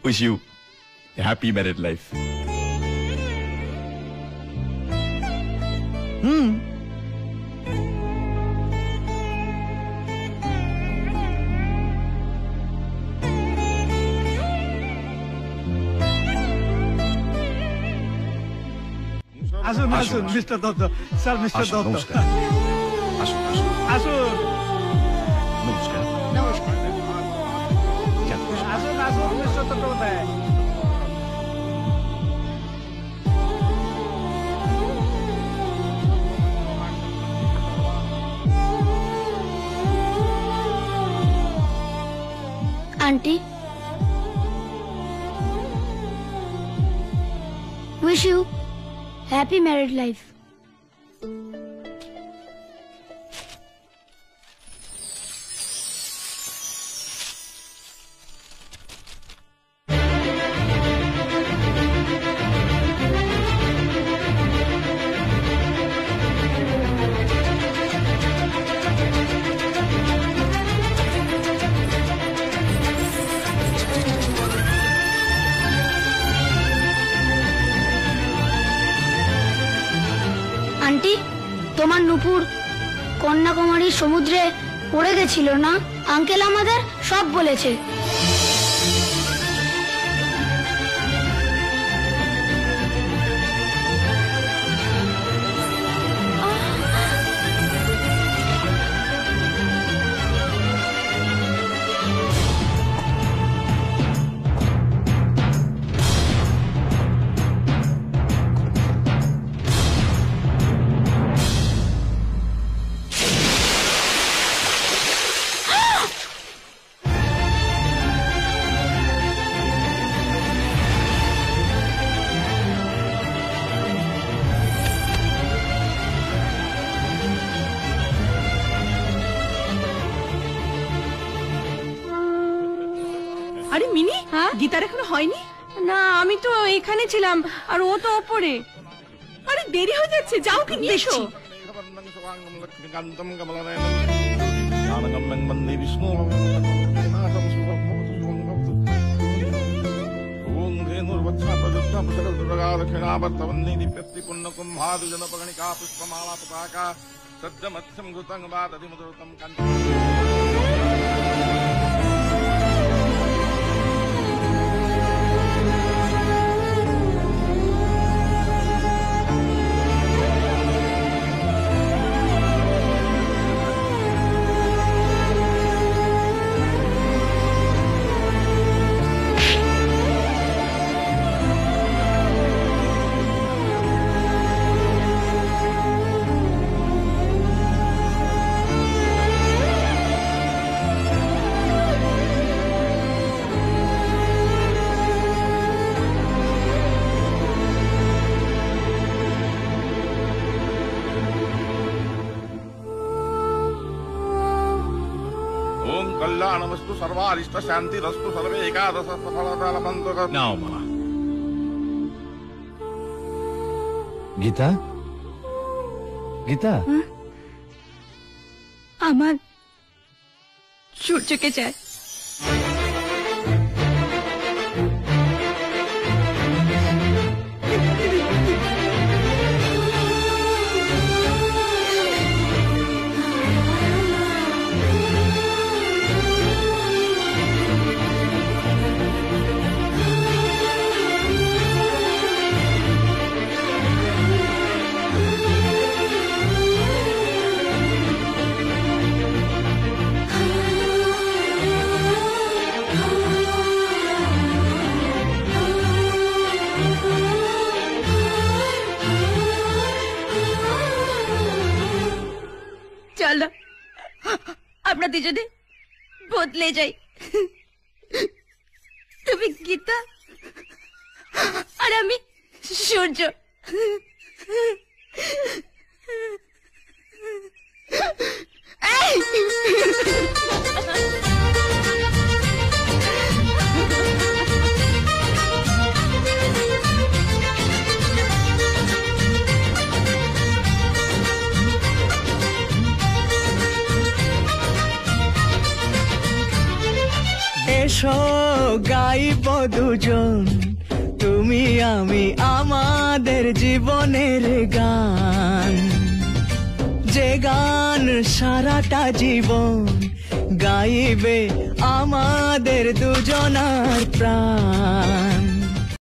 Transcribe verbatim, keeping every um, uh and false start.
Wish you a happy married life. Hmm. আসুন আসুন mister Dutta sir mister Dutta নমস্কার আসুন আসুন আসুন নমস্কার নমস্কার। আসুন আসুন mister Chattopadhyay. Auntie, wish you happy married life. Auntie, তোমার নুপুর কন্যাকুমারীর সমুদ্রে পড়ে গেছিল না? আঙ্কেল আমাদের সব বলেছে। আরে মিনি, গীতার এখনো হয়নি? না, আমি তো এখানে ছিলাম আর ও তো ওপরে। আরে দেরি হয়ে যাচ্ছে, যাও কি নিয়ে এসো। कल्याणमस्तु सर्वारिष्ट शांतिरस्तु सर्वे एकादश सफलतालभन्तु। নাও মা। গীতা, গীতা, আমার সূর্যকে চাই। চলো আমরা দুজনে বদলে যাই। তুমি গীতা আর আমি সূর্য। এসো এসো গাইব দুজন, তুমি আমি আমাদের জীবনের গান, যে গান সারাটা জীবন গাইবে আমাদের দুজনার প্রাণ।